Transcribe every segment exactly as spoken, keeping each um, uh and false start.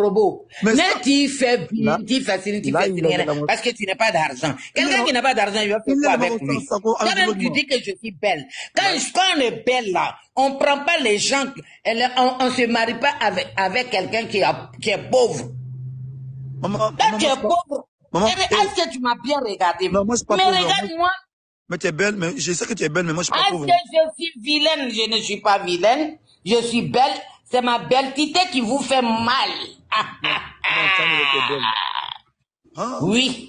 robot. Mais Mais ça- tu fais, Là- tu fais, tu là, fais, il a- il a- parce que tu n'as pas d'argent. Il Quelqu'un a- qui n'a pas d'argent, il va faire il quoi a avec vraiment lui? ça, quoi, Toi-même, tu absolument. dis que je suis belle. Quand, quand on est belle là, on prend pas les gens, elle- on, on se marie pas avec, avec quelqu'un qui, a- qui est pauvre. Maman, Quand maman, tu es moi, je pas- pauvre, Maman, eh bien, eh, est-ce que tu m'as bien regardé? Non, moi, je suis pas Mais pauvre, regarde-moi. mais tu es belle, mais je sais que tu es belle, mais moi, je suis pas Est-ce pauvre. que je suis vilaine? Je ne suis pas vilaine. Je suis belle. C'est ma belleté qui vous fait mal. Ah, ah, Non, Tchani, elle était belle. Hein? oui.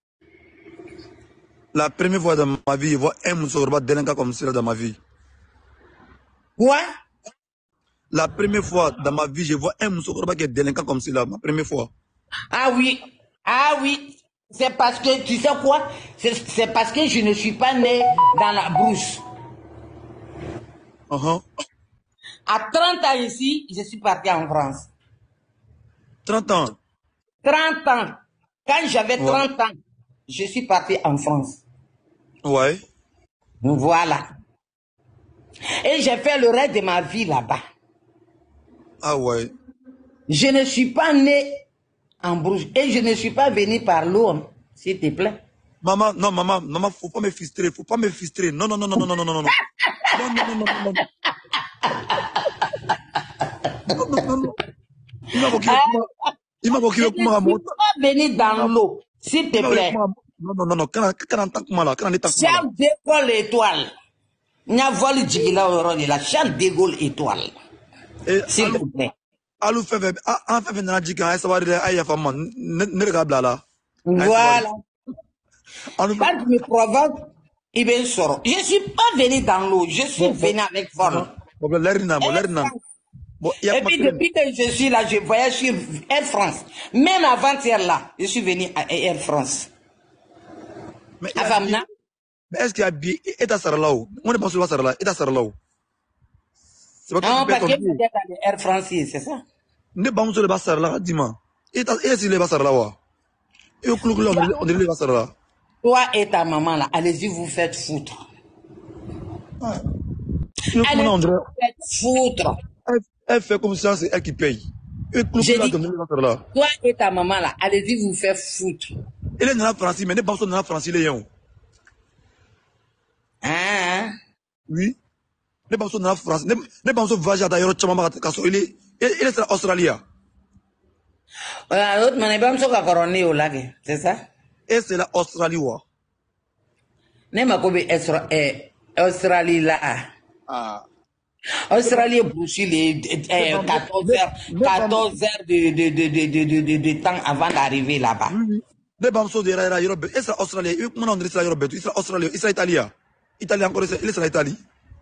La première fois dans ma vie, je vois un Moussorba délinquant comme cela dans ma vie. Quoi? La première fois dans ma vie, je vois un Moussorba qui est délinquant comme cela, ma première fois. Ah oui. Ah oui. C'est parce que, tu sais quoi? C'est c'est parce que je ne suis pas née dans la brousse. Uh-huh. À trente ans ici, je suis partie en France. trente ans. trente ans. Quand j'avais Ouais. trente ans, je suis partie en France. Ouais. Voilà. Et j'ai fait le reste de ma vie là-bas. Ah ouais. Je ne suis pas né en Bruges et je ne suis pas venu par l'eau, hein, s'il te plaît. Maman, non, maman, maman, faut pas me frustrer, faut pas me frustrer. Non, non, non, non, non, non, non, non, non. Non, non, non, non, non, non. Non, non, non, non. Il m'a moqué, il m'a moqué, Je comment à ne mon suis pas venu dans l'eau, s'il te plaît. Non, non, non, non, quand quand on entend comment là, quand on est en Charles de Gaulle étoile. Nya vol jigila oro de la Charles de Gaulle étoile. Et S'il te plaît. Alou fait fait, en fait fait dans la jika, ça va dire aïe femme, ne regarde là là. Voilà. Alou Quand tu me provoques, il va sortir. Je ne suis pas venu dans l'eau, je suis venu avec forme. bon, l'air n'a, bon, l'air n'a. Bon, il y a Et puis depuis que je suis là, je voyage sur Air France. Même avant-hier là, je suis venu à Air France. Mais Avamna. mais est-ce qu'il y a bien, et ta sarlao, on est pas sur la sarla, et ta sarlao. C'est pas Non, que tu parce peux que vous êtes à Air France, c'est ça? ne pas sur le basar là, dis-moi. Et ta, et si le basar là, wa. Et au clou là, on est le basar là. Toi et ta maman là, allez-y vous faites foutre. Et Allez comment on dirait, vous faites foutre. elle fait comme ça, c'est elle qui paye. Et clou J'ai là, dit- on est le basar là. Toi et ta maman là, allez-y vous faire foutre. Elle est dans la France, mais ne pas sur la France, il est yon. Hein? Oui. Ne pas sur la France, ne ne pas sur voyager d'ailleurs, tu m'as dit qu'il est, il est en Australie. Euh, l'autre man, il va me soka coroner au lac, c'est ça? Et c'est la Australie, wa. Ne ma kobe Esra- eh, Australie là. Ah. Australie est bouchée les eh, quatorze heures, quatorze heures de, de, de, de, de, de, de, de temps avant d'arriver là-bas. Ne pas sur des rails, Europe, et c'est Australie, et comment on dirait ça, Europe, il sera Australie, il sera Italien. Italien encore, il sera Italie.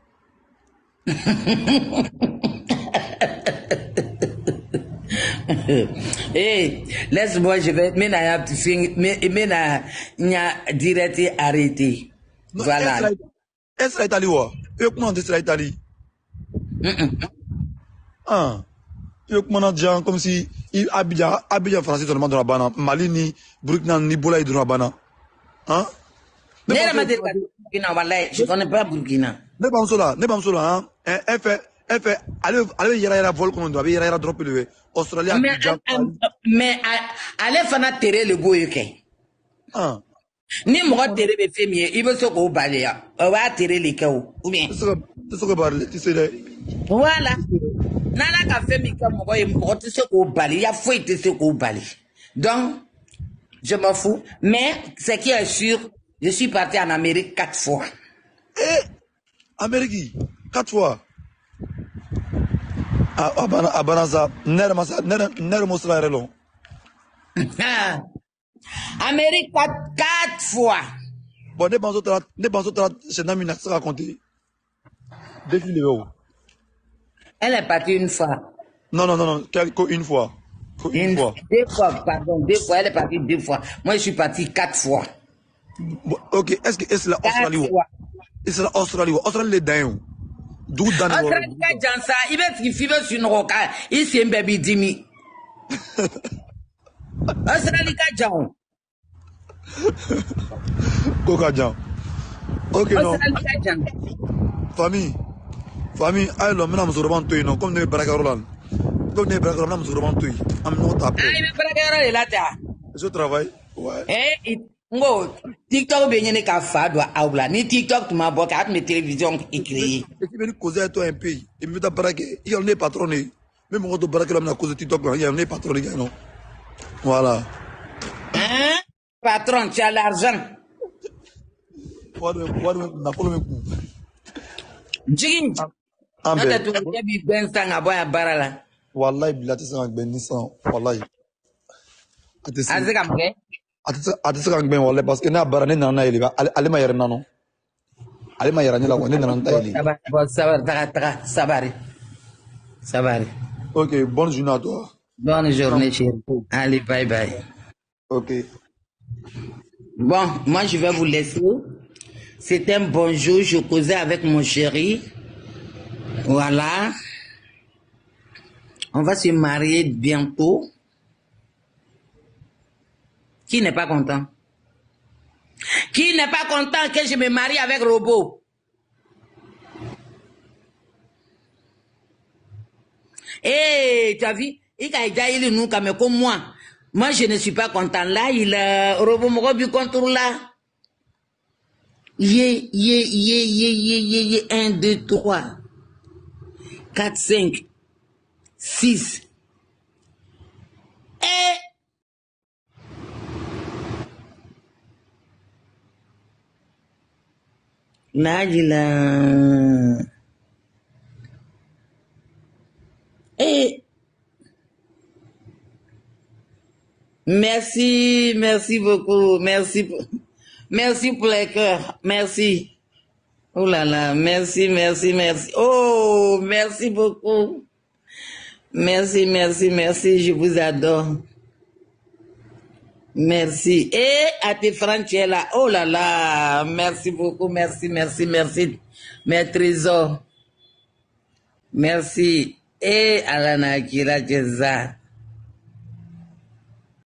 Eh, laisse-moi, je vais, mais n'a mais mais n'a n'a direct arrêté. Non, Voilà. elle sera Italie, wa. Et comment on dirait ça, Italie? Ah. Et comment on dit, comme si, il Abidjan, Abidjan français seulement dans la banane, Mali ni, Burkina ni, Bola dans la banane. Hein? Ne Ne pas ma sur- dire Burkina, wallahi, je connais pas Burkina. ne pas sur là, ne pas sur là, hein? Eh, Elle fait, elle fait, allez, allez, yera yera vol comme on doit, yera yera drop le Australie, Mais, Abidjan, euh, mais, euh, allez fana tere le go yoke. ah. Ni mɔgɔ tere bɛ fɛn min ye, i bɛ se k'o bali ya. O b'a tere le kɛ o. Ou bien. C'est ce que, c'est ce que parle, tu sais, là. Voilà. N'ala ka fɛn min kɛ mɔgɔ ye, mɔgɔ tɛ se k'o bali. Ya foyi tɛ se k'o bali. Donc, je m'en fous. Mais, ce qui est sûr, je suis parti en Amérique quatre fois. Eh, Amérique, quatre fois. Ah, ah, bana, ah, bana, ça, nere, masa, nere, nere, mosla, relon. Amérique quatre, quatre fois. Bon, ne pense pas, ne pense pas, c'est Nami n'a pas raconté. Défilé, oh. Elle est partie une fois. Non, non, non, non, qu'une une fois. Qu'une Une, fois. deux fois, pardon, deux fois. Elle est partie deux fois. Moi, je suis parti quatre fois. Bon, ok, est-ce que, est-ce que la Quatre Australie, fois. est-ce que la Australie, Australie, les dingues. D'où dans le Australie ka jansa, i bɛ sigi f'i bɛ sunɔgɔ ka i sen bɛɛ b'i dimi. Australie ka jan o. Coca-Cola. Ok, non. Australie ka jan. Famille, famille, aïe, l'homme, maintenant, nous sommes comme nous, Baraka Roland. Donc, n'est pas comme ça, vraiment tout. I'm not happy. Ah, il est braqueur là, t'as. Je travaille. Ouais. Eh, ngo, TikTok, bien, n'est qu'à faire, doit avoir. Ni TikTok, tu m'as boqué, à mes télévisions écrites. Et tu viens causer à toi un pays. Et me t'a braqué. Il y en a patronné. Même quand tu braques là, à cause de TikTok, il y en a patronné, non? Voilà. Hein? Patron, tu as l'argent. What do what do na follow me coup? Jing. Ambe. Nata tu ya bi ben sanga boya barala. Wallahi bilati sa ben ni san. Wallahi. Atesi. Azika mke? Atesi atesi kan ben wallahi parce que na barane na na ile ba ale ma yerna no. Ale ma yerna la ko ni na ta ile. Sabar, bon sabar, taka taka, sabari. Sabari. OK, bonne journée à toi. Bonne journée chérie. Allez, bye bye. OK. Bon, moi je vais vous laisser. C'est un bonjour, je causais avec mon chéri. Voilà. On va se marier bientôt. Qui n'est pas content? Qui n'est pas content que je me marie avec Robot? Eh, tu as vu? Il a dit, nous, comme moi. Moi, je ne suis pas content. Là, il a Robot me rebu contre là. Yé, yé, yé, yé, yé, yé, yé, un, deux, trois, quatre, cinq, six. Et là, il a... Et merci, merci beaucoup, merci pour... Merci pour les cœurs. Merci. Oh là là, merci, merci, merci. Oh, merci beaucoup. Merci, merci, merci. Je vous adore. Merci. Et à tes frères, tu es là. Oh là là, merci beaucoup. Merci, merci, merci. Mes trésors. Merci. Et à la Nakira Jeza.